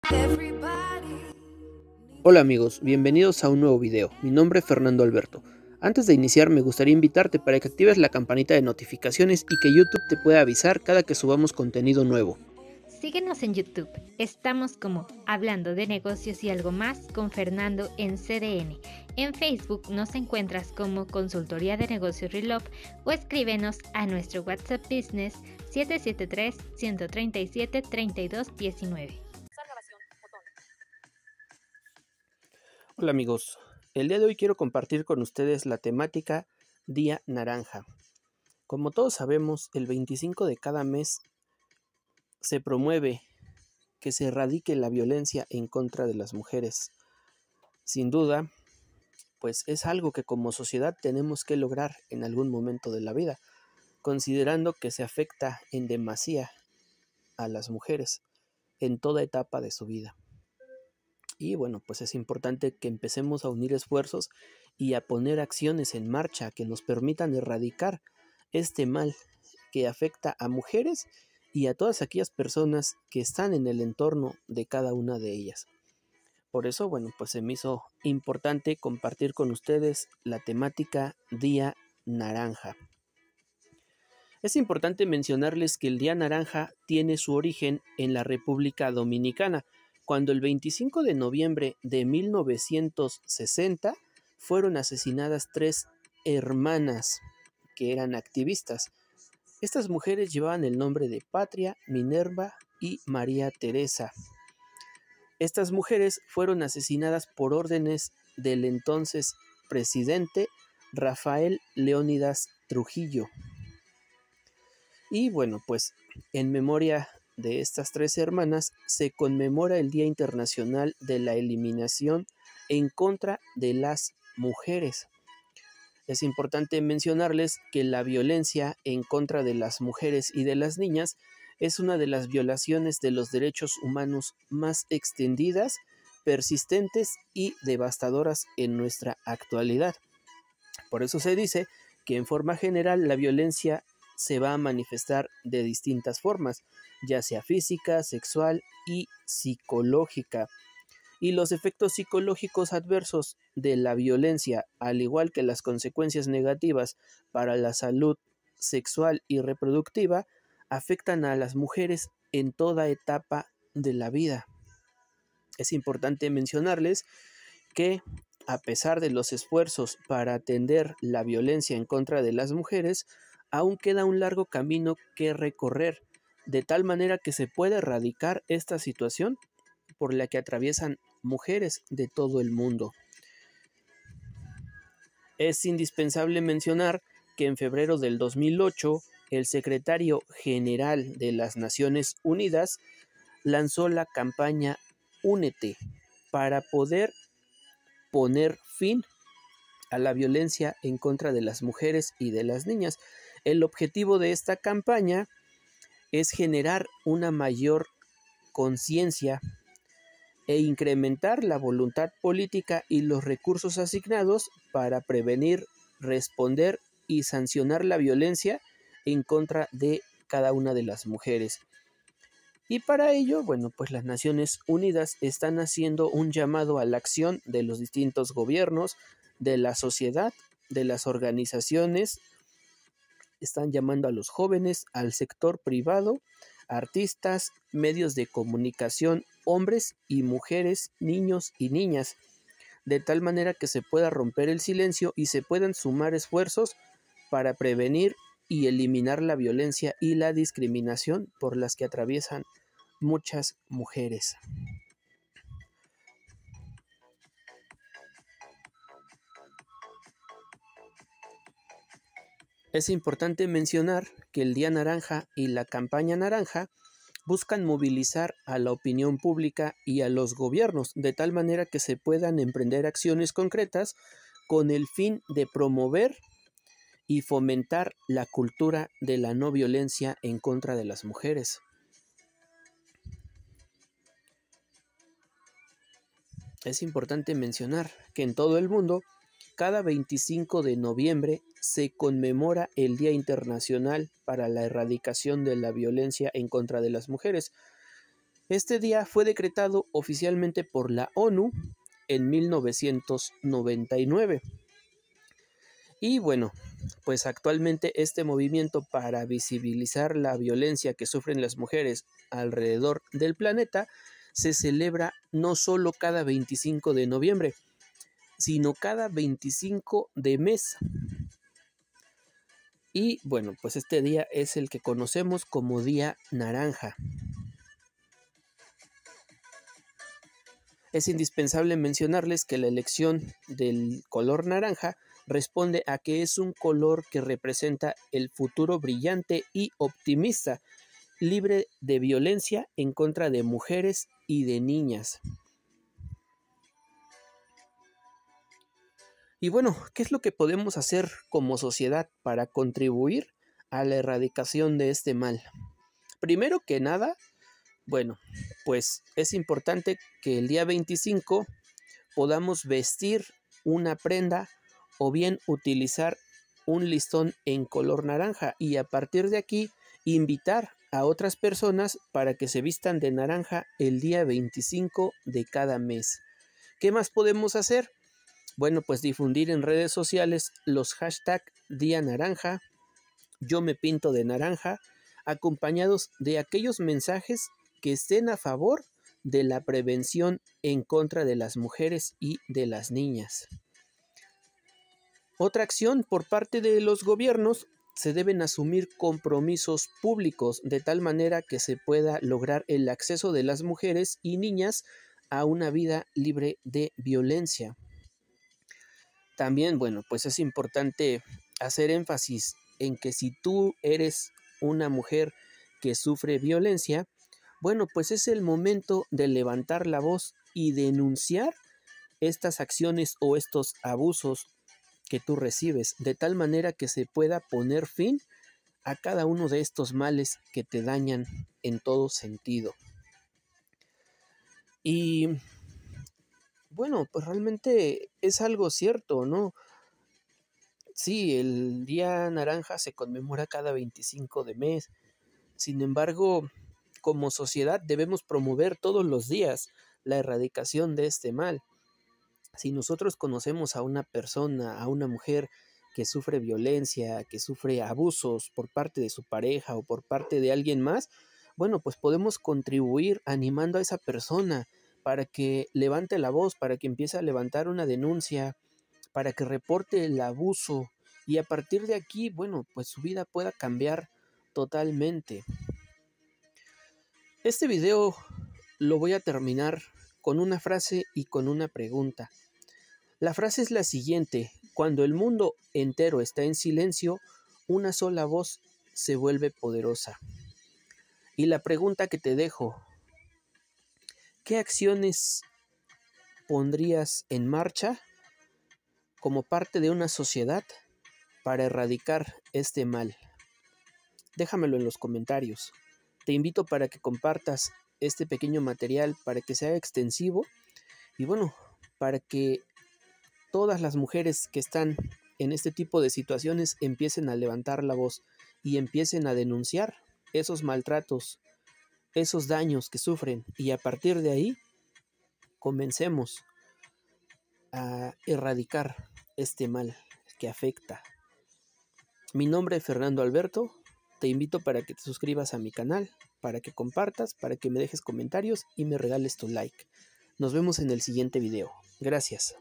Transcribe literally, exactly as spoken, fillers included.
Hola amigos, bienvenidos a un nuevo video. Mi nombre es Fernando Alberto. Antes de iniciar me gustaría invitarte para que actives la campanita de notificaciones y que YouTube te pueda avisar cada que subamos contenido nuevo. Síguenos en YouTube. Estamos como Hablando de Negocios y Algo Más con Fernando en C D N. En Facebook nos encuentras como Consultoría de Negocios Relove o escríbenos a nuestro WhatsApp Business siete siete tres, uno tres siete, tres dos uno nueve. Hola amigos, el día de hoy quiero compartir con ustedes la temática Día Naranja. Como todos sabemos, el veinticinco de cada mes se promueve que se erradique la violencia en contra de las mujeres. Sin duda, pues es algo que como sociedad tenemos que lograr en algún momento de la vida, considerando que se afecta en demasía a las mujeres en toda etapa de su vida. Y bueno, pues es importante que empecemos a unir esfuerzos y a poner acciones en marcha que nos permitan erradicar este mal que afecta a mujeres y a todas aquellas personas que están en el entorno de cada una de ellas. Por eso, bueno, pues se me hizo importante compartir con ustedes la temática Día Naranja. Es importante mencionarles que el Día Naranja tiene su origen en la República Dominicana, cuando el veinticinco de noviembre de mil novecientos sesenta fueron asesinadas tres hermanas que eran activistas. Estas mujeres llevaban el nombre de Patria, Minerva y María Teresa. Estas mujeres fueron asesinadas por órdenes del entonces presidente Rafael Leónidas Trujillo. Y bueno, pues en memoria de estas tres hermanas se conmemora el Día Internacional de la Eliminación en contra de las mujeres. Es importante mencionarles que la violencia en contra de las mujeres y de las niñas es una de las violaciones de los derechos humanos más extendidas, persistentes y devastadoras en nuestra actualidad. Por eso se dice que en forma general la violencia se va a manifestar de distintas formas, ya sea física, sexual y psicológica. Y los efectos psicológicos adversos de la violencia, al igual que las consecuencias negativas para la salud sexual y reproductiva, afectan a las mujeres en toda etapa de la vida. Es importante mencionarles que, a pesar de los esfuerzos para atender la violencia en contra de las mujeres, aún queda un largo camino que recorrer, de tal manera que se puede erradicar esta situación por la que atraviesan mujeres de todo el mundo. Es indispensable mencionar que en febrero del dos mil ocho, el secretario general de las Naciones Unidas lanzó la campaña Únete para poder poner fin a la violencia en contra de las mujeres y de las niñas. El objetivo de esta campaña es generar una mayor conciencia e incrementar la voluntad política y los recursos asignados para prevenir, responder y sancionar la violencia en contra de cada una de las mujeres. Y para ello, bueno, pues las Naciones Unidas están haciendo un llamado a la acción de los distintos gobiernos, de la sociedad, de las organizaciones, están llamando a los jóvenes, al sector privado, artistas, medios de comunicación, hombres y mujeres, niños y niñas, de tal manera que se pueda romper el silencio y se puedan sumar esfuerzos para prevenir y eliminar la violencia y la discriminación por las que atraviesan muchas mujeres. Es importante mencionar que el Día Naranja y la campaña Naranja buscan movilizar a la opinión pública y a los gobiernos de tal manera que se puedan emprender acciones concretas con el fin de promover y fomentar la cultura de la no violencia en contra de las mujeres. Es importante mencionar que en todo el mundo, cada veinticinco de noviembre se conmemora el Día Internacional para la Erradicación de la Violencia en contra de las Mujeres. Este día fue decretado oficialmente por la ONU en mil novecientos noventa y nueve. Y bueno, pues actualmente este movimiento para visibilizar la violencia que sufren las mujeres alrededor del planeta se celebra no solo cada veinticinco de noviembre, sino cada veinticinco de mes. Y bueno, pues este día es el que conocemos como Día Naranja. Es indispensable mencionarles que la elección del color naranja responde a que es un color que representa el futuro brillante y optimista, libre de violencia en contra de mujeres y de niñas. Y bueno, ¿qué es lo que podemos hacer como sociedad para contribuir a la erradicación de este mal? Primero que nada, bueno, pues es importante que el día veinticinco podamos vestir una prenda o bien utilizar un listón en color naranja y a partir de aquí invitar a otras personas para que se vistan de naranja el día veinticinco de cada mes. ¿Qué más podemos hacer? Bueno, pues difundir en redes sociales los hashtags Día Naranja, Yo me pinto de naranja, acompañados de aquellos mensajes que estén a favor de la prevención en contra de las mujeres y de las niñas. Otra acción por parte de los gobiernos: se deben asumir compromisos públicos de tal manera que se pueda lograr el acceso de las mujeres y niñas a una vida libre de violencia. También, bueno, pues es importante hacer énfasis en que si tú eres una mujer que sufre violencia, bueno, pues es el momento de levantar la voz y denunciar estas acciones o estos abusos que tú recibes, de tal manera que se pueda poner fin a cada uno de estos males que te dañan en todo sentido. Y bueno, pues realmente es algo cierto, ¿no? Sí, el Día Naranja se conmemora cada veinticinco de mes. Sin embargo, como sociedad debemos promover todos los días la erradicación de este mal. Si nosotros conocemos a una persona, a una mujer que sufre violencia, que sufre abusos por parte de su pareja o por parte de alguien más, bueno, pues podemos contribuir animando a esa persona para que levante la voz, para que empiece a levantar una denuncia, para que reporte el abuso y a partir de aquí, bueno, pues su vida pueda cambiar totalmente. Este video lo voy a terminar con una frase y con una pregunta. La frase es la siguiente: cuando el mundo entero está en silencio, una sola voz se vuelve poderosa. Y la pregunta que te dejo: ¿qué acciones pondrías en marcha como parte de una sociedad para erradicar este mal? Déjamelo en los comentarios. Te invito para que compartas este pequeño material para que sea extensivo y bueno, para que todas las mujeres que están en este tipo de situaciones empiecen a levantar la voz y empiecen a denunciar esos maltratos, esos daños que sufren y a partir de ahí comencemos a erradicar este mal que afecta. Mi nombre es Fernando Alberto, te invito para que te suscribas a mi canal, para que compartas, para que me dejes comentarios y me regales tu like. Nos vemos en el siguiente video. Gracias.